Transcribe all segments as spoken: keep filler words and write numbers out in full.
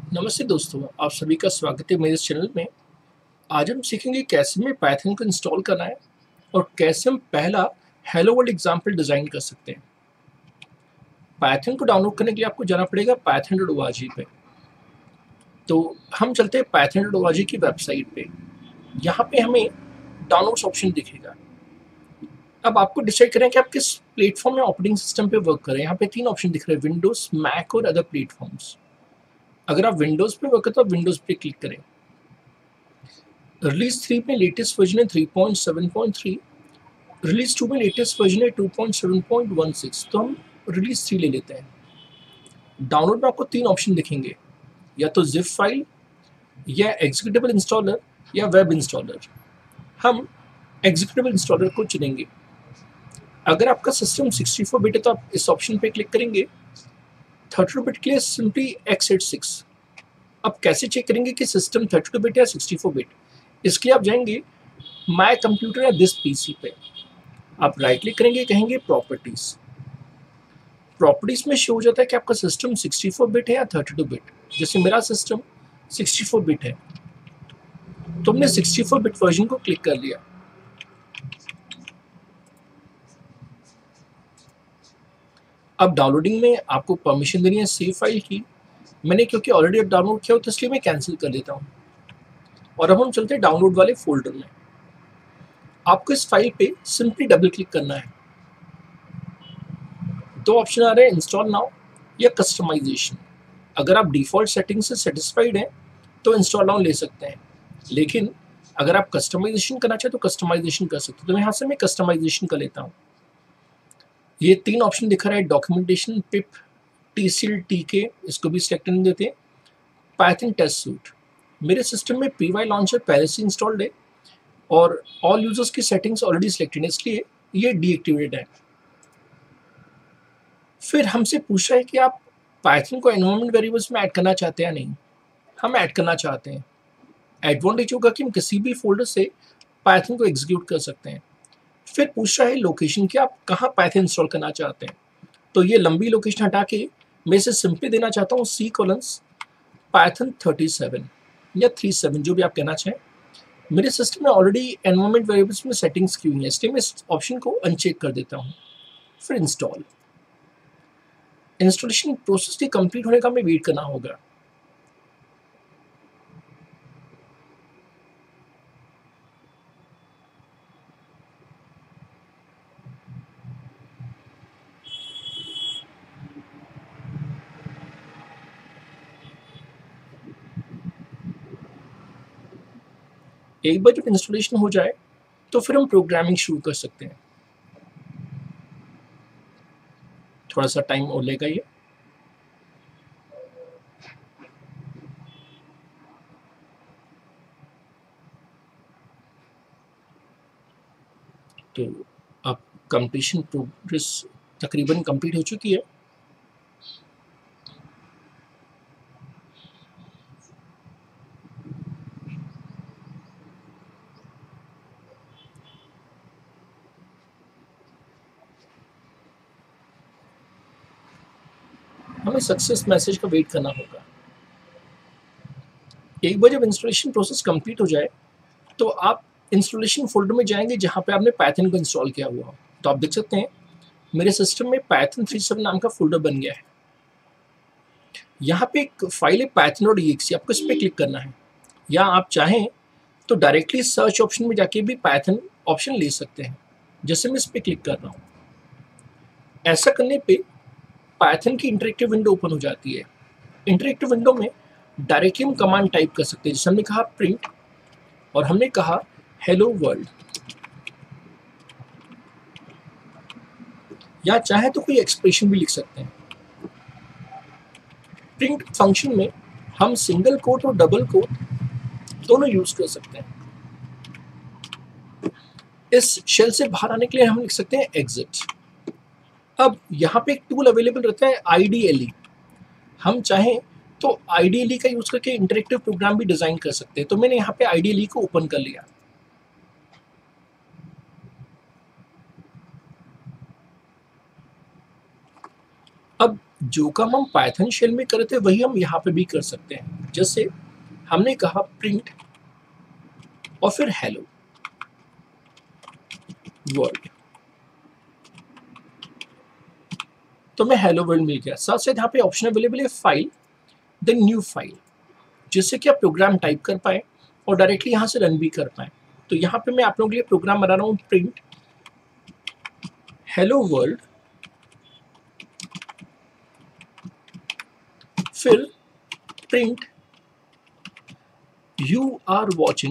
नमस्ते दोस्तों, आप सभी का स्वागत है मेरे इस चैनल में। आज हम सीखेंगे कैसे हमें पाइथन को इंस्टॉल करना है और कैसे हम पहला हेलो वर्ल्ड एग्जाम्पल डिज़ाइन कर सकते हैं। पाइथन को डाउनलोड करने के लिए आपको जाना पड़ेगा Python dot O R G पे। तो हम चलते हैं Python dot O R G की वेबसाइट पे। यहाँ पे हमें डाउनलोड्स ऑप्शन दिखेगा। अब आपको डिसाइड करें कि आप किस प्लेटफॉर्म या ऑपरेटिंग सिस्टम पे वर्क करें। यहाँ पे तीन ऑप्शन दिख रहे हैं, विंडोज, मैक और अदर प्लेटफॉर्म्स। अगर आप विंडोज पे वर्क करते हो तो विंडोज पे क्लिक करें। रिलीज थ्री में लेटेस्ट वर्जन है three point seven point three. Release two में लेटेस्ट वर्जन है two point seven point one six. तो हम रिलीज थ्री ले लेते हैं। डाउनलोड में आपको तीन ऑप्शन दिखेंगे, या तो जिप फाइल, या एग्जीक्यूटेबल इंस्टॉलर, या वेब इंस्टॉलर। हम एग्जीक्यूटेबल इंस्टॉलर को चुनेंगे। अगर आपका सिस्टम सिक्सटी फोर बिट है तो आप इस ऑप्शन पे क्लिक करेंगे। थर्टी टू बिट के लिए सिंपली एक्स एट सिक्स। अब कैसे चेक करेंगे कि सिस्टम थर्टी टू बिट या सिक्सटी फोर बिट? इसके लिए आप जाएंगे माय कंप्यूटर या दिस पीसी पे। आप राइट क्लिक करेंगे, कहेंगे प्रॉपर्टीज। प्रॉपर्टीज में शो हो जाता है कि आपका सिस्टम सिक्सटी फोर बिट है या थर्टी टू बिट। जैसे मेरा सिस्टम सिक्सटी फोर बिट है, तो हमने सिक्सटी फोर बिट वर्जन को क्लिक कर लिया। अब डाउनलोडिंग में आपको परमिशन देनी है सेव फाइल की। मैंने क्योंकि ऑलरेडी अब डाउनलोड किया हो तो इसलिए मैं कैंसिल कर देता हूँ। और अब हम चलते हैं डाउनलोड वाले फोल्डर में। आपको इस फाइल पे सिंपली डबल क्लिक करना है। दो ऑप्शन आ रहे हैं, इंस्टॉल नाउ या कस्टमाइजेशन। अगर आप डिफॉल्ट सेटिंग से सेटिस्फाइड हैं तो इंस्टॉल नाउ ले सकते हैं, लेकिन अगर आप कस्टमाइजेशन करना चाहें तो कस्टमाइजेशन कर सकते हो। तो यहाँ से मैं कस्टमाइजेशन कर लेता हूँ। ये तीन ऑप्शन दिखा रहा है, डॉक्यूमेंटेशन, पिप, टीसीएल, टीके, इसको भी सिलेक्ट करने देते हैं। पाइथन टेस्ट सूट, मेरे सिस्टम में पीवाई लॉन्चर पहले से इंस्टॉल्ड है और ऑल यूजर्स की सेटिंग्स ऑलरेडी सिलेक्टेड है, इसलिए ये डीएक्टिवेटेड है। फिर हमसे पूछा है कि आप पाइथन को एनवायरनमेंट वेरिएबल्स में ऐड करना चाहते हैं या नहीं। हम ऐड करना चाहते हैं। एडवांटेज होगा कि हम किसी भी फोल्डर से पाइथन को एग्जीक्यूट कर सकते हैं। फिर पूछ रहा है लोकेशन कि आप कहाँ पाइथन इंस्टॉल करना चाहते हैं। तो ये लंबी लोकेशन हटा के मैं इसे सिंपली देना चाहता हूँ C colons Python thirty seven या थ्री सेवन, जो भी आप कहना चाहें। मेरे सिस्टम में ऑलरेडी एनवायरनमेंट वेरिएबल्स में सेटिंग्स की हुई हैं, इसलिए मैं इस ऑप्शन को अनचेक कर देता हूँ। फिर इंस्टॉल। इंस्टॉलेशन प्रोसेस के कंप्लीट होने का हमें वेट करना होगा। एक बार जब इंस्टॉलेशन हो जाए तो फिर हम प्रोग्रामिंग शुरू कर सकते हैं। थोड़ा सा टाइम और लेगा ये। तो अब कंप्लीशन प्रोग्रेस तकरीबन कंप्लीट हो चुकी है। हमें सक्सेस मैसेज का वेट करना होगा। एक बार जब इंस्टॉलेशन प्रोसेस कंप्लीट हो जाए तो आप इंस्टॉलेशन फोल्डर में जाएंगे जहां पे आपने पाइथन को इंस्टॉल किया हुआ हो। तो आप देख सकते हैं मेरे सिस्टम में पाइथन थर्टी सेवन नाम का फोल्डर बन गया है। यहाँ पे एक फाइल है Python dot E X E, आपको इस पर क्लिक करना है। या आप चाहें तो डायरेक्टली सर्च ऑप्शन में जाके भी पाइथन ऑप्शन ले सकते हैं, जैसे मैं इस पर क्लिक कर रहा हूँ। ऐसा करने पे पाइथन की इंटरेक्टिव विंडो ओपन हो जाती है। इंटरेक्टिव विंडो में डायरेक्टली हम कमांड टाइप कर सकते हैं, जैसे हमने कहा प्रिंट और हमने कहा हेलो वर्ल्ड, या चाहे तो कोई एक्सप्रेशन भी लिख सकते हैं। प्रिंट फंक्शन में हम सिंगल कोट और डबल कोट दोनों यूज कर सकते हैं। इस शेल से बाहर आने के लिए हम लिख सकते हैं एग्जिट। अब यहाँ पे एक टूल अवेलेबल रहता है आई डी एल ई। हम चाहें तो आई डी एल ई का यूज करके इंटरेक्टिव प्रोग्राम भी डिजाइन कर सकते हैं। तो मैंने यहाँ पे आई डी एल ई को ओपन कर लिया। अब जो काम हम पाइथन शेल में करे थे वही हम यहाँ पे भी कर सकते हैं। जैसे हमने कहा प्रिंट और फिर हेलो वर्ल्ड, तो मैं हेलो वर्ल्ड मिल गया। साथ साथ यहाँ पे ऑप्शन अवेलेबल है फाइल, देन न्यू फाइल, जिससे कि आप प्रोग्राम टाइप कर पाए और डायरेक्टली यहाँ से रन भी कर पाए। तो यहाँ पे मैं आप लोगों के लिए प्रोग्राम बना रहा हूँ, प्रिंट हेलो वर्ल्ड, फिर प्रिंट यू आर वॉचिंग।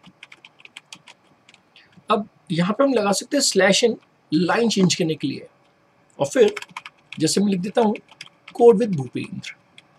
अब यहाँ पे हम लगा सकते हैं स्लैश इन लाइन चेंज करने के लिए, और फिर जैसे मैं लिख देता हूँ कोड विद भूपेंद्र।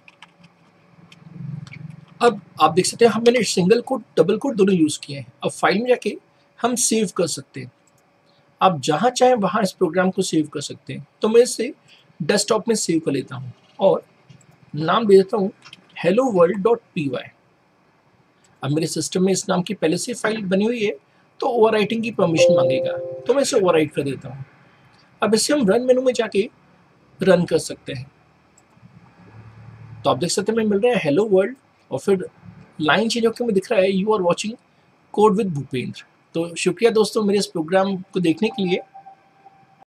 अब आप देख सकते हैं हम मैंने सिंगल कोड डबल कोड दोनों यूज किए हैं। अब फाइल में जाके हम सेव कर सकते हैं, आप जहाँ चाहें वहाँ इस प्रोग्राम को सेव कर सकते हैं। तो मैं इसे डेस्कटॉप में सेव कर लेता हूँ और नाम दे देता हूँ hello world dot P Y. अब मेरे सिस्टम में इस नाम की पहले से फाइल बनी हुई है, तो ओवर राइटिंग की परमिशन मांगेगा, तो मैं इसे ओवर राइट कर देता हूँ। अब इसे हम रन मेनू में जाके रन कर सकते हैं। तो आप देख सकते हैं मैं मिल रहा है हेलो वर्ल्ड और फिर लाइन चेंज होकर में दिख रहा है you are watching code with Bhupendra. तो शुक्रिया दोस्तों मेरे इस प्रोग्राम को देखने के लिए।